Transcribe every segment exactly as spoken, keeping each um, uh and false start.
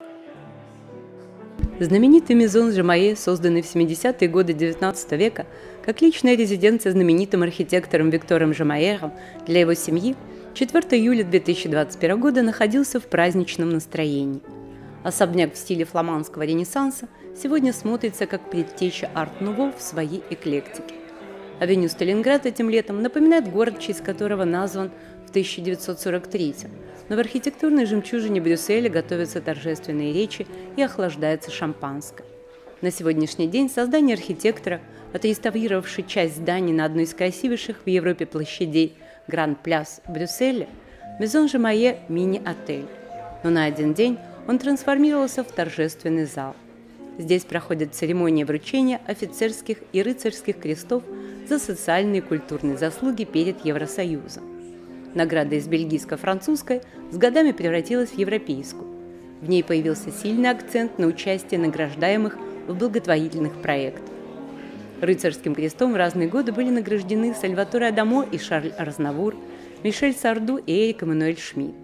Знаменитый Мезон Жамайэ, созданный в семидесятые годы девятнадцатого века как личная резиденция знаменитым архитектором Виктором Жамайэром для его семьи, четвёртого июля две тысячи двадцать первого года находился в праздничном настроении. Особняк в стиле фламандского ренессанса сегодня смотрится как предтеча арт-нуво в своей эклектике. Авеню Сталинград этим летом напоминает город, в честь которого назван в тысяча девятьсот сорок третьем, но в архитектурной жемчужине Брюсселя готовятся торжественные речи и охлаждается шампанское. На сегодняшний день создание архитектора, отреставрировавший часть зданий на одной из красивейших в Европе площадей Гранд-Пляс Брюсселя, Мезон Жамайэ мини-отель. Но на один день он трансформировался в торжественный зал. Здесь проходят церемонии вручения офицерских и рыцарских крестов за социальные и культурные заслуги перед Евросоюзом. Награда из бельгийско-французской с годами превратилась в европейскую. В ней появился сильный акцент на участие награждаемых в благотворительных проектах. Рыцарским крестом в разные годы были награждены Сальваторе Адамо и Шарль Азнавур, Мишель Сарду и Эрик Эммануэль Шмидт.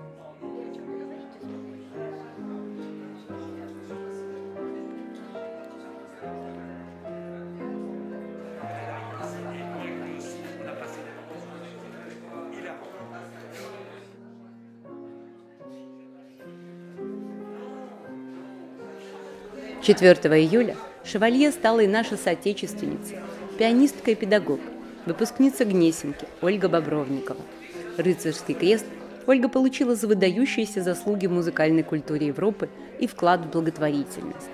четвёртого июля шевалье стала и наша соотечественница, пианистка и педагог, выпускница Гнесинки Ольга Бобровникова. Рыцарский крест Ольга получила за выдающиеся заслуги в музыкальной культуре Европы и вклад в благотворительность.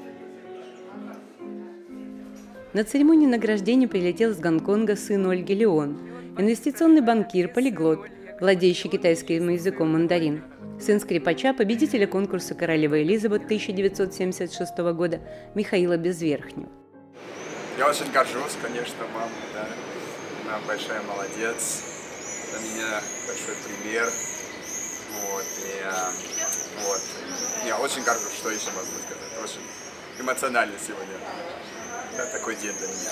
На церемонии награждения прилетел из Гонконга сын Ольги Леон, инвестиционный банкир, полиглот, владеющий китайским языком мандарин, сын скрипача, победителя конкурса королевы Элизабет тысяча девятьсот семьдесят шестого года Михаила Безверхнего. Я очень горжусь, конечно, мамой, да. Она большая молодец, для меня большой пример. Вот, и, вот. Я очень горжусь, что еще могу сказать. Очень эмоционально сегодня. Да, такой день для меня.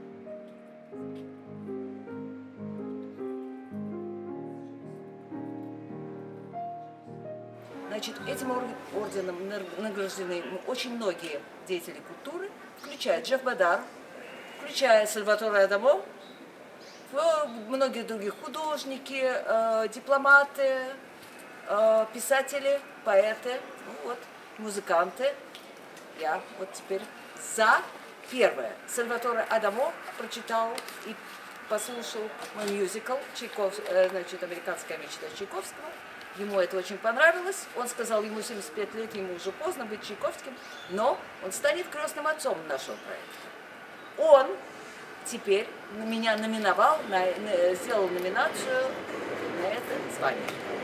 Значит, этим орденом награждены очень многие деятели культуры, включая Джефф Бадар, включая Сальваторе Адамо, многие другие художники, э, дипломаты, э, писатели, поэты, ну вот, музыканты. Я вот теперь за первое. Сальваторе Адамо прочитал и послушал мой мюзикл, Чайков, э, значит, «Американская мечта» Чайковского. Ему это очень понравилось. Он сказал, ему семьдесят пять лет, ему уже поздно быть Чайковским, но он станет крестным отцом нашего проекта. Он теперь меня номиновал, на, на, сделал номинацию на это звание.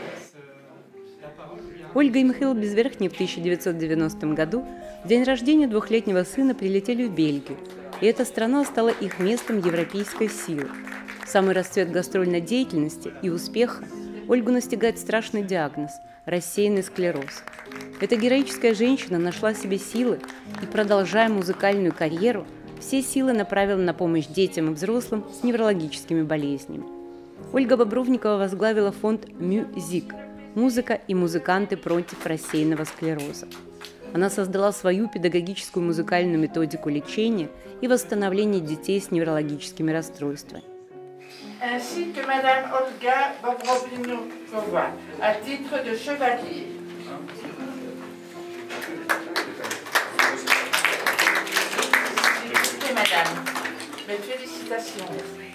Ольга и Михаил Безверхний в тысяча девятьсот девяностом году в день рождения двухлетнего сына прилетели в Бельгию, и эта страна стала их местом европейской силы. В самый расцвет гастрольной деятельности и успеха Ольгу настигает страшный диагноз – рассеянный склероз. Эта героическая женщина нашла себе силы и, продолжая музыкальную карьеру, все силы направила на помощь детям и взрослым с неврологическими болезнями. Ольга Бобровникова возглавила фонд «Мюзик» – «Музыка и музыканты против рассеянного склероза». Она создала свою педагогическую музыкальную методику лечения и восстановления детей с неврологическими расстройствами. Ainsi que Madame Olga Bobrovnikova, à titre de chevalier. Et Madame, mes félicitations.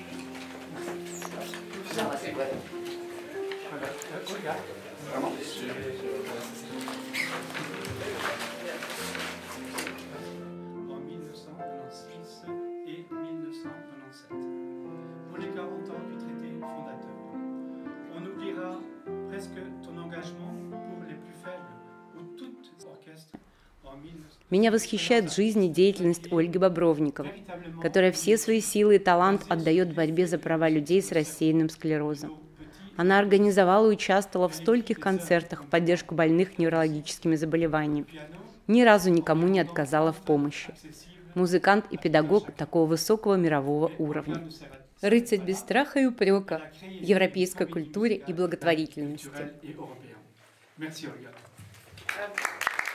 En mille neuf cent quatre-vingt-six et mille neuf cent quatre-vingt-dix-sept. Pour les quarante ans du traité fondateur. On oubliera presque ton engagement pour les plus faibles ou tout orchestre en mille neuf cent. Меня восхищает жизнь и деятельность Ольги Бобровниковой, которая все свои силы и талант отдает борьбе за права людей с рассеянным склерозом. Она организовала и участвовала в стольких концертах в поддержку больных неврологическими заболеваниями. Ни разу никому не отказала в помощи. Музыкант и педагог такого высокого мирового уровня. Рыцарь без страха и упрека в европейской культуре и благотворительности. Merci, Olga.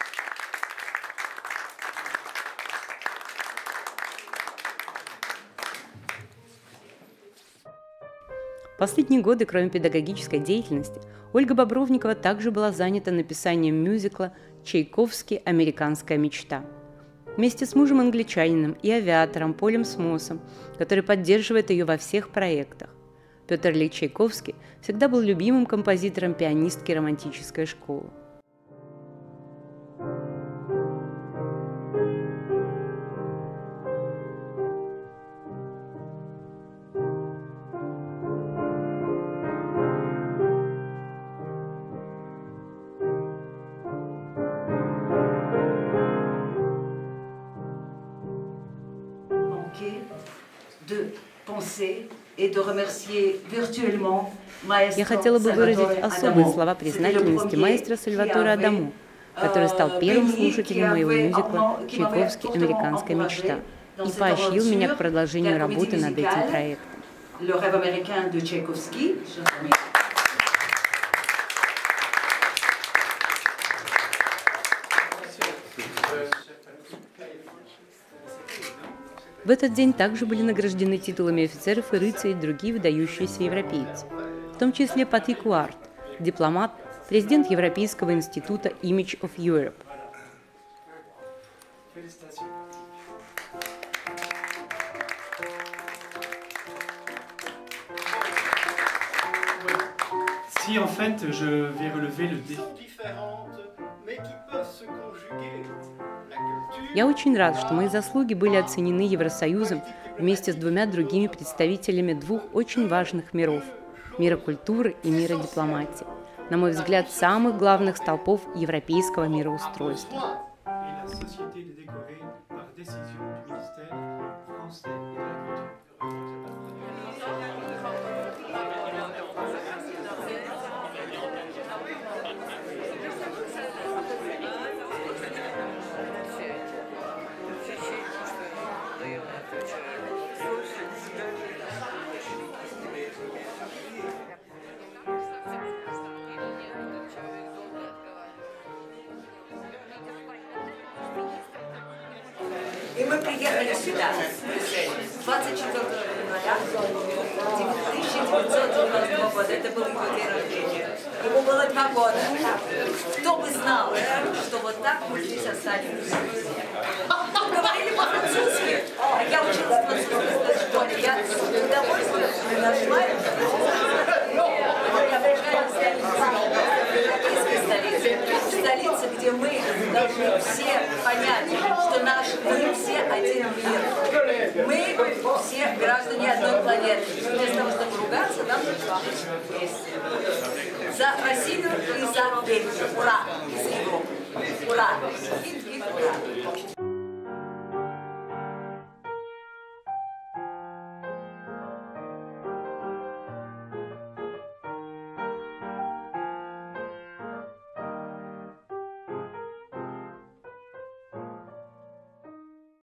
В последние годы, кроме педагогической деятельности, Ольга Бобровникова также была занята написанием мюзикла «Чайковский. Американская мечта». Вместе с мужем-англичанином и авиатором Полем Смосом, который поддерживает ее во всех проектах. Петр Ильич Чайковский всегда был любимым композитором пианистки романтической школы. Я хотела бы выразить особые слова признательности маэстро Сальваторе Адамо, который стал первым слушателем моего мюзикла «Чайковский. Американская мечта» и поощрил меня к продолжению работы над этим проектом. В этот день также были награждены титулами офицеров и рыцарей другие выдающиеся европейцы, в том числе Патрик Уарт, дипломат, президент Европейского института Image of Europe. Si en fait je vais relever le défi. Я очень рад, что мои заслуги были оценены Евросоюзом вместе с двумя другими представителями двух очень важных миров – мира культуры и мира дипломатии. На мой взгляд, самых главных столпов европейского мироустройства. И мы приехали сюда двадцать четвёртого января тысяча девятьсот девяностого года. Это был его день рождения. Ему было два года. Кто бы знал, что вот так мы здесь останемся. Говорили по-французски. Я училась в французской школе. Я с удовольствием нашла европейской столице. Столица, где мы должны все понять, что наш, мы все один мир. Мы все граждане одной планеты. Вместо того, чтобы ругаться, нам нужно жить вместе. За Россию и за Бельгию. Ура! Из Европы. Ура!